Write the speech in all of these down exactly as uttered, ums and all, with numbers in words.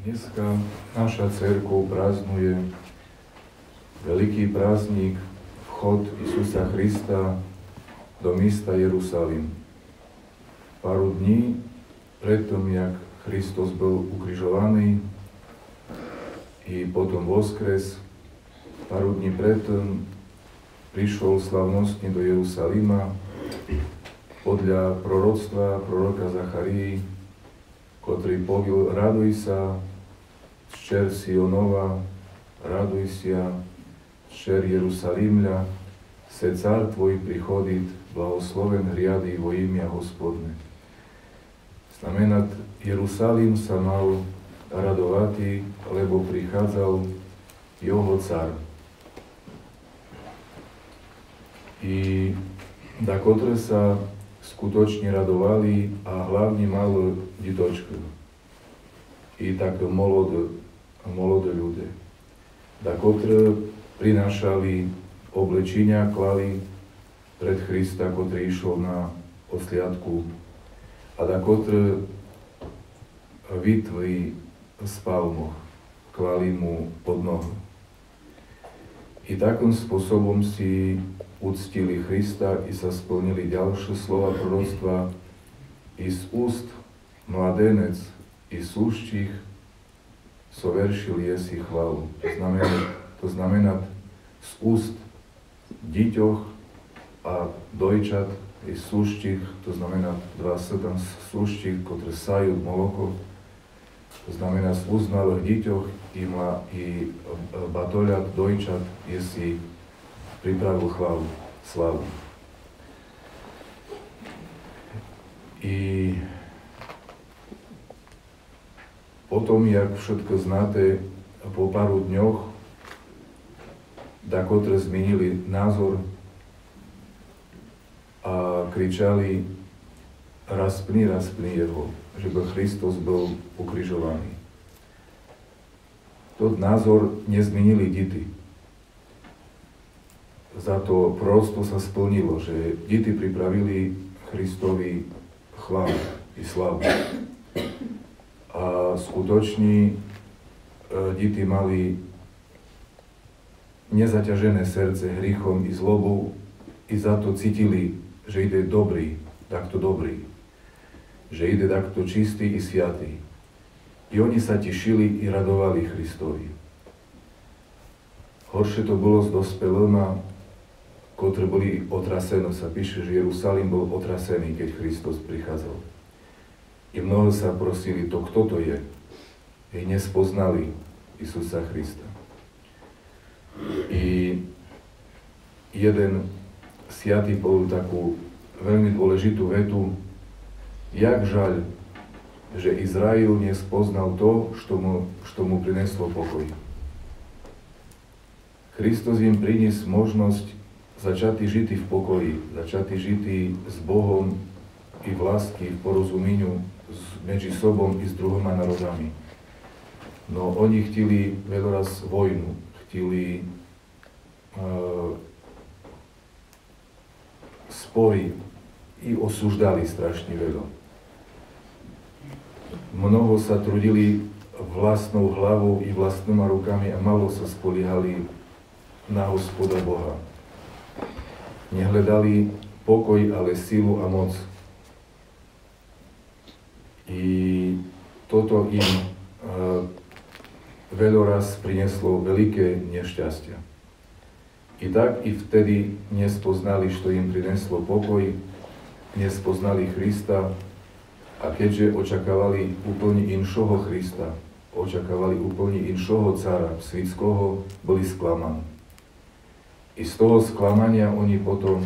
Dneska naša cirkev prázdnuje veľký prázdnik, vchod Isusa Krista do mesta Jerusalém. Pár dní pred tom, jak Kristus bol ukrižovaný i potom voskres, pár dní pred tom prišiel slavnostne do Jerusalíma podľa proroctva proroka Zacharii, ktorý povil: raduj sa, ščer Sionova, raduj sa, ščer Jerusalímľa, se car tvoj prichodit, blahosloven hriady vo imia Hospodne. Znamená, Jerusalím sa mal radovati, lebo prichádzal jeho car. I da kotre sa skutočne radovali a hlavne malo ditočku. I takto molodé, molodé ľudia. Da kotre prinášali oblečenia, klali pred Krista, ktorý išiel na osliadku. A da kotre vitvy z palmoch klali mu pod nohu. I takým spôsobom si uctili Krista i sa splnili ďalšie slova proroctva: i z úst mladenec i súštich soveršil jesi chválu. To znamená, to znamená z úst dieťoch a dojčat i súštich, to znamená dva sedem súštich, ktoré sajú moloko. To znamená z úst malých dieťoch i, mla, i batoľat, dojčat jesi pripravil chválu, slavu. I potom, jak všetko znáte, po pár dňoch, dakotre zmenili názor a kričali: raspni, raspni jeho, že by Kristus bol ukrižovaný. Tot názor nezmenili deti. Za to prosto sa splnilo, že deti pripravili Kristovi chválu i slavu. A skutočne deti mali nezaťažené srdce hriechom i zlobou i za to cítili, že ide dobrý, takto dobrý. Že ide takto čistý i sviatý. I oni sa tešili i radovali Kristovi. Horšie to bolo s dospelými, ktorí boli otrasení. Sa píše, že Jerusalím bol otrasený, keď Kristus prichádzal. I mnoho sa prosili, to kto to je? I nespoznali Isusa Krista. I jeden sviatý povedal takú veľmi dôležitú vetu: jak žaľ, že Izrael nespoznal to, što mu, što mu prineslo pokoj. Kristus im prinies možnosť začati žiti v pokoji, začati žiti s Bohom i v lásky, v porozumeniu medzi sobom i s druhými národami. No oni chtili veľoraz vojnu, chtili uh, spory i osúždali strašne veľa. Mnoho sa trudili vlastnou hlavou i vlastnými rukami a malo sa spoliehali na Hospoda Boha. Nehľadali pokoj, ale silu a moc. I toto im uh, veľoraz prinieslo veľké nešťastia. I tak i vtedy nespoznali, što im prineslo pokoj, nespoznali Krista, a keďže očakávali úplne inšoho Krista, očakávali úplne inšoho cara, svitského, boli sklamaní. I z toho sklamania oni potom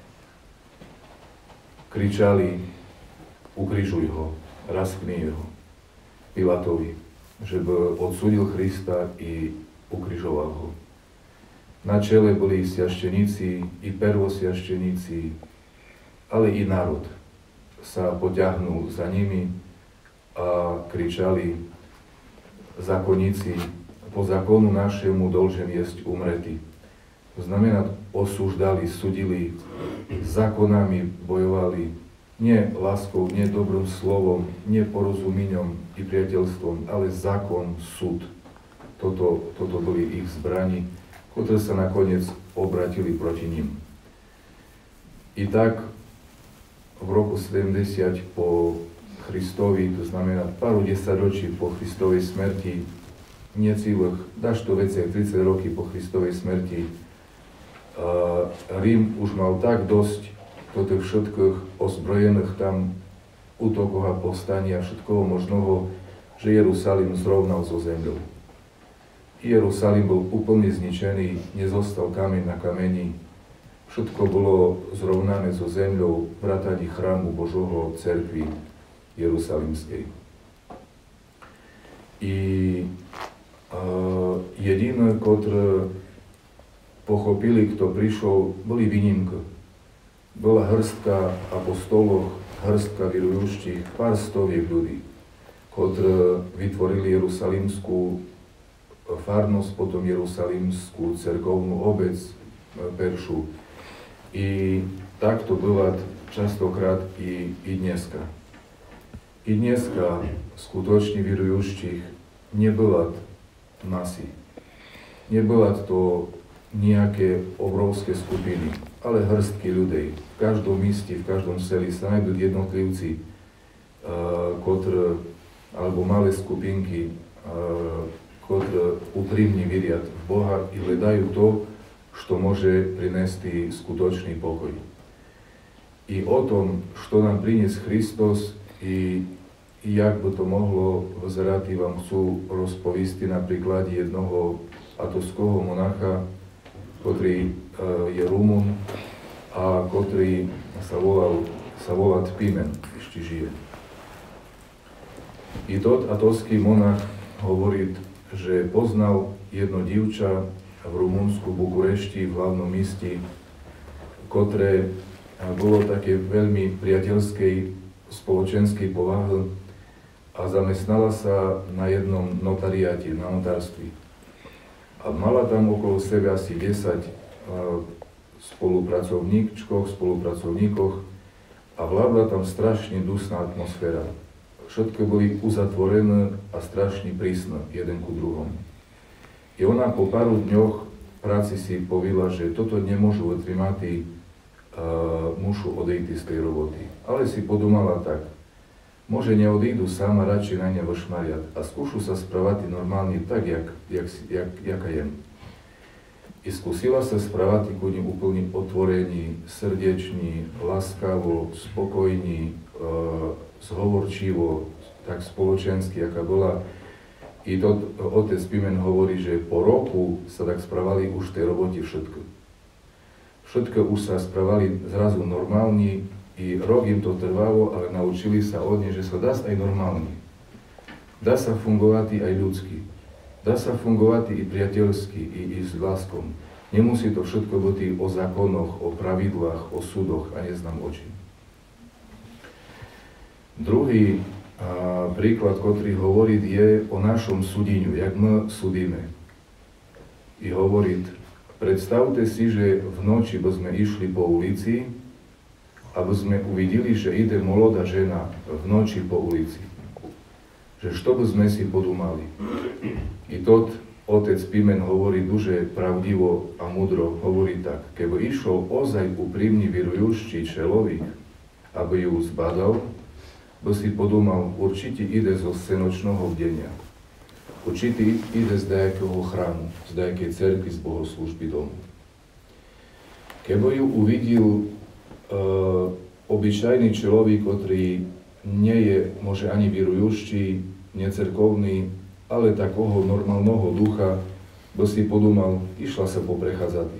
kričali: ukrižuj ho, raspni ho, Pilatovi, že by odsúdil Krista i ukrižoval ho. Na čele boli sviašteníci i prvosviašteníci, ale i národ sa potiahnul za nimi a kričali: zákonníci, po zákonu našemu dolžen jesť umretý. To znamená, osúždali, sudili, zákonami bojovali Nie láskou, nie dobrým slovom, nie porozumiením i priateľstvom, ale zákon, súd. Toto, toto boli ich zbrani, ktoré sa nakoniec obratili proti ním. I tak v roku sedemdesiat po Christovi, to znamená pár desaťročí po Christovej smrti, necílých, dáš to veci, tridsať roky po Christovej smrti, uh, Rím už mal tak dosť toto všetkých ozbrojených tam útokov a povstania, všetkoho možného, že Jerusalém zrovnal so zemľou. Jerusalém bol úplne zničený, nezostal kameň na kameni, všetko bolo zrovnané so zemľou, vrátane chrámu Božoho, cerkvi Jerusalimskej. I uh, jediné, ktoré pochopili, kto prišiel, boli výnimky. Bola hrstka apostolov, hrstka vierujúcich, pár stoviek ľudí, ktorí vytvorili Jerusalimskú farnosť, potom Jerusalimskú cerkovnú obec Peršu. I takto býva častokrát i, i dneska. I dneska skutočne vierujúcich nebyla masy. Nebyla to nejaké obrovské skupiny, ale hrstky ľudí. V každom míste, v každom seli sa nájdú jednotlivci, uh, ktoré, alebo malé skupinky, uh, ktoré úprimne vieria v Boha i hľadajú to, čo môže priniesť skutočný pokoj. I o tom, čo nám priniesť Kristus i, i jak by to mohlo vyzerať, vám chcú rozpovisti na príklade jednoho atovského monacha, ktorý je Rumun a ktorý sa volal, sa volá Tpimen, ešte žije. I tot atovský monach hovorí, že poznal jedno dievča v Rumunsku, Bukurešti, v hlavnom meste, ktoré bolo také veľmi priateľskej, spoločenskej povahy a zamestnala sa na jednom notariáte, na notárství. A mala tam okolo sebe asi desať spolupracovníčkov, spolupracovníkoch a vládla tam strašne dusná atmosféra. Všetko boli uzatvorené a strašne prísne jeden ku druhomu. I ona po pár dňoch práci si povila, že toto nemôžu vytrimať, uh, mušu odejти z tej roboty. Ale si podumala tak, môže neodídu sama, radšej na ne vošmariat a skúšu sa správať normálne tak, jak, jak, jak, jaka jem. I skúsila sa správať ku nim úplne otvorení, srdečný, láskavo, spokojní, uh, zhovorčivo, tak spoločensky, aká bola. I to otec Pimen hovorí, že po roku sa tak správali už v tej robote všetko. Všetko už sa správali zrazu normálne, i rok im to trvalo, ale naučili sa od nej, že sa dá aj normálne. Dá sa fungovať aj ľudsky. Dá sa fungovať i priateľsky, i, i s láskom. Nemusí to všetko byť o zákonoch, o pravidlách, o súdoch a neznám o čím. Druhý a, príklad, ktorý hovorí, je o našom súdeniu, jak my súdime. I hovorí, predstavte si, že v noči by sme išli po ulici, aby sme uvideli, že ide mladá žena v noči po ulici. Že što by sme si podumali. I tot otec Pimen hovorí duže pravdivo a mudro, hovorí tak, keby išiel ozaj úprimne vierujúci človek, aby ju zbadal, by si podumal, určite ide zo scenočného bdenia. Určite ide z dajakého chrámu, z dajakej cerkvy, z bohoslužby domu. Keby ju uvidel Uh, obyčajný človek, ktorý nie je, môže ani vierujúci, necerkovný, ale takého normálneho ducha, by si podumal, išla sa poprechádzať.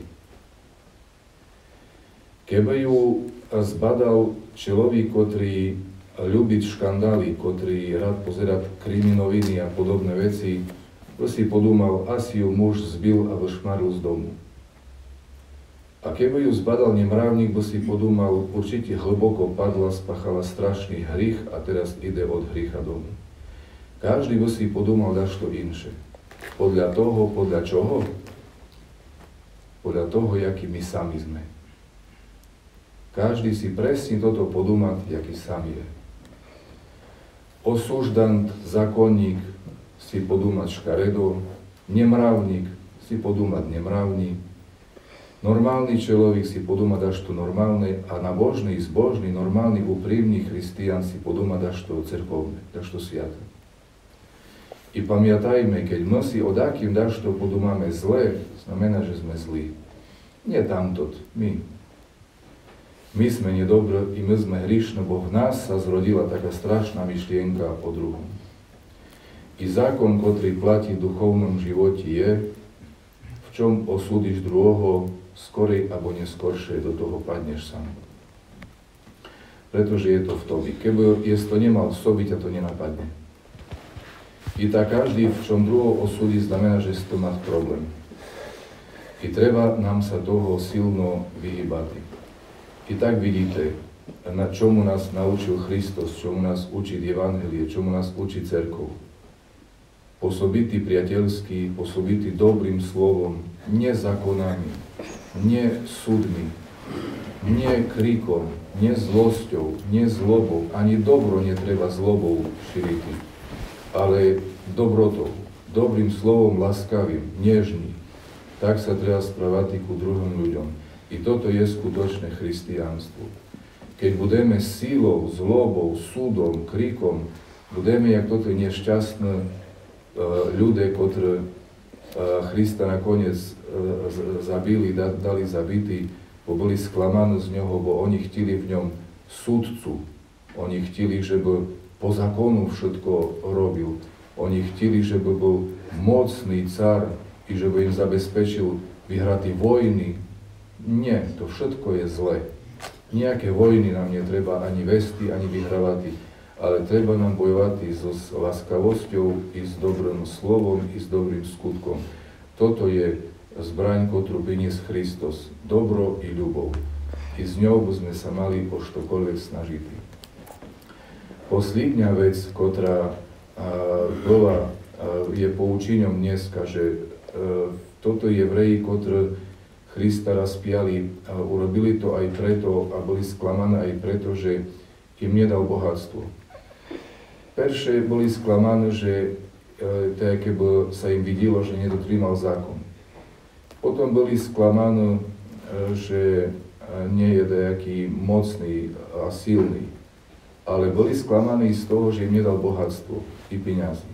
Keby ju zbadal človek, ktorý ľubí škandály, ktorý rád pozerať kriminoviny a podobné veci, by si podumal, asi ju muž zbil a vyšmaril z domu. A keby ju zbadal nemravník, by si podúmal, určite hlboko padla, spáchala strašný hrych a teraz ide od hricha domu. Každý by si podúmal dašto inše. Podľa toho, podľa čoho? Podľa toho, jaký my sami sme. Každý si presne toto podúmať, jaký sám je. Osúždant, zákonník si podúmať škaredo, nemravník si podúmať nemravný, normálny človek si podúmať až to normálne a nabožný, zbožný, normálny, úprimný christian si podúmať až to cerkovné, až to sviaté. I pamiętajmy, keď my si od akým až to podúmame zle, znamená, že sme zlí. Nie tamtot, my. My sme nedobrí i my sme hrišní, bo v nás sa zrodila taká strašná myšlienka o druhom. I zákon, ktorý platí v duchovnom živote je, v čom osúdiš druhého, skorej alebo neskoršie do toho padneš sám. Pretože je to v tobi. Keby je to nemal v sobi, ťa to nenapadne. I tak každý, v čom druhého osúdi, znamená, že si to má problém. I treba nám sa toho silno vyhýbať. I tak vidíte, na čomu nás naučil Kristus, čomu nás učí Evangelie, čomu nás učí cerkov. Pôsobitý priateľský, pôsobitý dobrým slovom, nie zákonami, nie súdmi, nie krikom, nie zlosťou, nie zlobou, ani dobro netreba zlobou šíriť, ale dobrotou, dobrým slovom, láskavým, nežný. Tak sa treba správať ku druhým ľuďom. I toto je skutočné christianstvo. Keď budeme sílou, zlobou, súdom, krikom, budeme jak toto nešťastné uh, ľudia, ktorí Krista nakoniec zabili, dali zabitý, bo boli sklamaní z ňoho, bo oni chtili v ňom súdcu. Oni chtili, żeby po zákonu všetko robil. Oni chtili, żeby bol mocný car i żeby im zabezpečil vyhratý vojny. Nie, to všetko je zlé. Nejaké vojny nám netreba ani vesti, ani vyhrávať, ale treba nám bojovať i so láskavosťou, i s dobrým slovom, i s dobrým skutkom. Toto je zbraň, ktorú priniesol Kristus. Dobro i ľubov. I s ňou by sme sa mali o štokoľvek snažiť. Posledná vec, ktorá bola, je poučením dneska, že toto jevreji, ktorí Krista rozpiali, urobili to aj preto a boli sklamaní aj preto, že im nedal bohatstvo. Perše boli sklamaní, že tak keby sa im videlo, že nedotrímal zákon. Potom boli sklamaní, že nie je nejaký mocný a silný, ale boli sklamaní z toho, že im nedal bohatstvo i peniazy.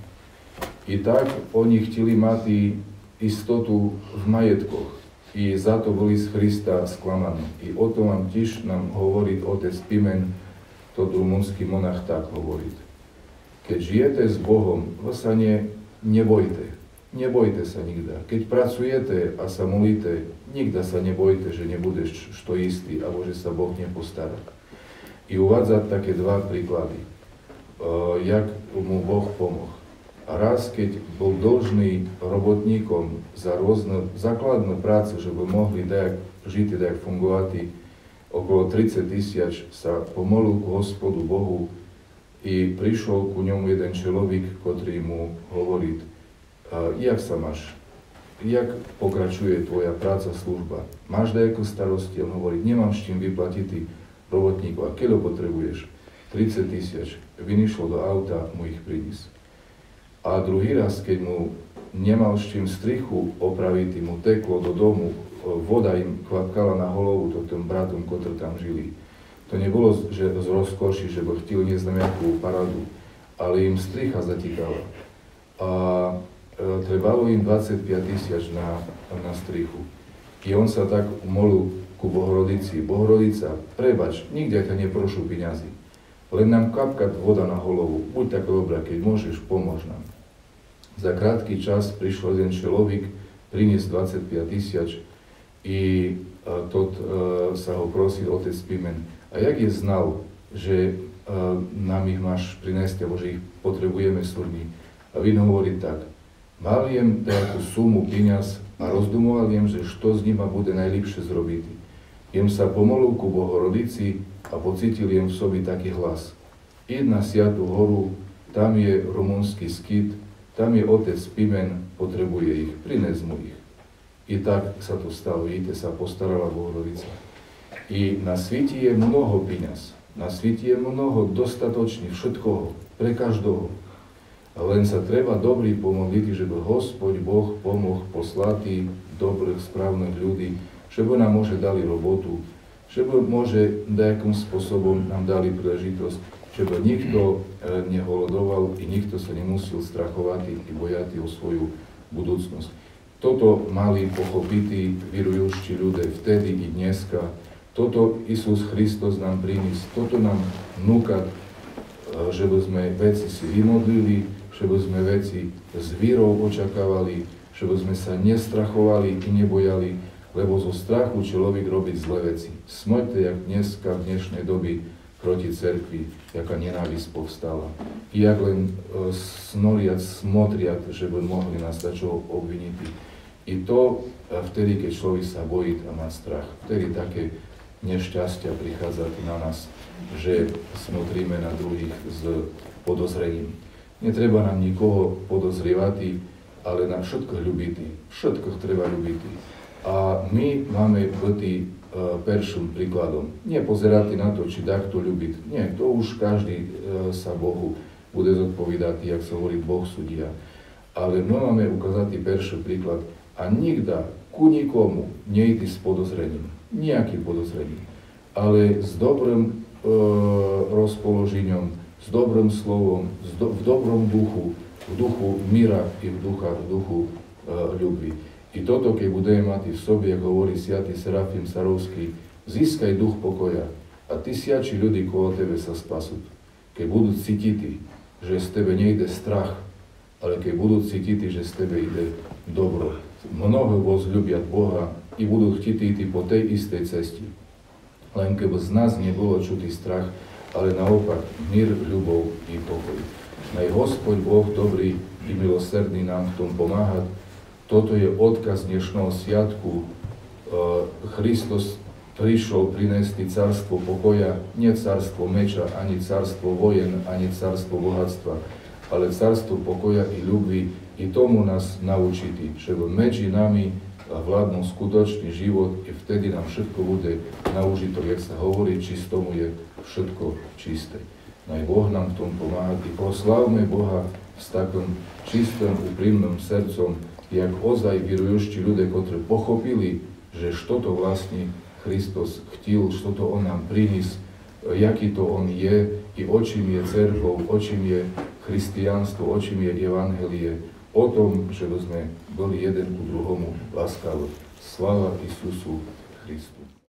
I tak oni chteli mať istotu v majetkoch i za to boli z Krista sklamaní. I o tom vám tiež nám hovorí otec Pimen, to rumunský monach tak hovorí. Keď žijete s Bohom, vy sa ne, nebojte. Nebojte sa nikda. Keď pracujete a sa molíte, nikda sa nebojte, že nebudeš što istý, alebo že sa Boh nepostará. I uvádzať také dva príklady, uh, jak mu Boh pomohol. A raz, keď bol dlžný robotníkom za rôzne základné práce, že by mohli dajak žiť, dajak fungovať, okolo tridsať tisíc sa pomolil ku Hospodu Bohu i prišiel ku ňomu jeden človek, ktorý mu hovorí, jak sa máš, jak pokračuje tvoja práca, služba, máš dajakú starosti? On hovorí, nemám s čím vyplatiť robotníkov, a keď ho potrebuješ? tridsať tisíc. Vynišlo do auta, mu ich prinies. A druhý raz, keď mu nemal s čím strichu opraviť, mu teklo do domu, voda im kvapkala na hlavu, to tým bratom, ktorí tam žili. To nebolo že z rozkoši, že by chteli niesť na nejakú paradu, ale im stricha zatikala. A e, trebalo im dvadsaťpäť tisíc na, na strichu. I on sa tak molil ku Bohorodici. Bohorodica, prebač, nikde ťa neprošu peniazy. Len nám kapka voda na hlavu. Buď tak dobrá, keď môžeš, pomôž nám. Za krátky čas prišiel jeden človek, priniesť dvadsaťpäť tisíc i a, tot a, sa ho prosil otec Pimen. A jak je znal, že uh, nám ich máš prinést, alebo že ich potrebujeme súdni. A vin hovorí tak, mal jem takú sumu peniaz a rozdumoval jem, že što z nima bude najlepšie zrobiť. Jem sa pomolil ku Bohorodici a pocítil jem v sobi taký hlas. Id na Siatú horu, tam je rumunský skyt, tam je otec Pimen, potrebuje ich, prines mu ich. I tak sa to stalo, vidíte, sa postarala Bohorodica. I na svete je mnoho peňaz, na svete je mnoho dostatočných všetkoho, pre každého. Len sa treba dobrý pomodliť, že by Hospod Boh pomoh poslati dobrých, správnych ľudí, že by nám môže dali robotu, že by môže nejakým spôsobom nám dali príležitosť, že by nikto neholodoval i nikto sa nemusel strachovať i bojať o svoju budúcnosť. Toto mali pochopiti vierujúci ľudia vtedy i dneska. Toto Isus Hristos nám priniesol, toto nám núka, že by sme veci si vymodlili, že by sme veci s vírou očakávali, že by sme sa nestrachovali i nebojali, lebo zo strachu človek robí zlé veci. Smrťte, jak dneska v dnešnej doby proti cerkvi, jaká nenávisť povstala. I jak len e, snoriac, smotriat, že by mohli nás dačo obviniť. I to vtedy, keď človek sa bojí a má strach. Vtedy také nešťastia prichádza na nás, že smotríme na druhých s podozrením. Netreba nám nikoho podozrievať, ale na všetko ľubiti. Všetko treba ľubiti. A my máme byť prvým príkladom. Nie pozerať na to, či takto ľubiť. Nie, to už každý sa Bohu bude zodpovedať, jak sa hovorí, Boh sudia. Ale my máme ukázať prvý príklad. A nikda ku nikomu nejdi s podozrením. Nejakým podozrením. Ale s dobrým e, rozpoložením, s dobrým slovom, do, v dobrom duchu, v duchu míra i v, ducha, v duchu e, ľubvi. I toto, keď budeme mať v sobi, ako hovorí svätý Serafim Sarovský, získaj duch pokoja a tisíči ľudí kolo tebe sa spasú. Keď budú cítiť, že z tebe nejde strach, ale keď budú cítiť, že z tebe ide dobro. Mnoho возľúbia Boha i budú chtít ísť po tej istej ceste. Len keby z nás nebolo čutý strach, ale naopak mír, ľubov i pokoj. Naj Hospod Boh dobrý i milosrdný nám v tom pomáhať. Toto je odkaz dnešného sviatku. Hristos prišiel priniesť carstvo pokoja, nie carstvo meča, ani carstvo vojen, ani carstvo bohatstva, ale carstvo pokoja i ľubvi. I tomu nás naučiti, že medzi nami vládnu skutočný život i vtedy nám všetko bude na užitok, jak sa hovorí, čistomu je všetko čisté. Naj Boh nám v tom pomáha i proslavme Boha s takým čistým, úprimným srdcom, jak ozaj vierujúci ľudia, ktorí pochopili, že čo to vlastne Hristos chtil, čo to On nám prinies, jaký to On je i o čím je cerkov, o čím je christiánstvo, o čím je evangelie, o tom, že by sme boli jeden ku druhomu láskaví. Sláva Isusu Christu.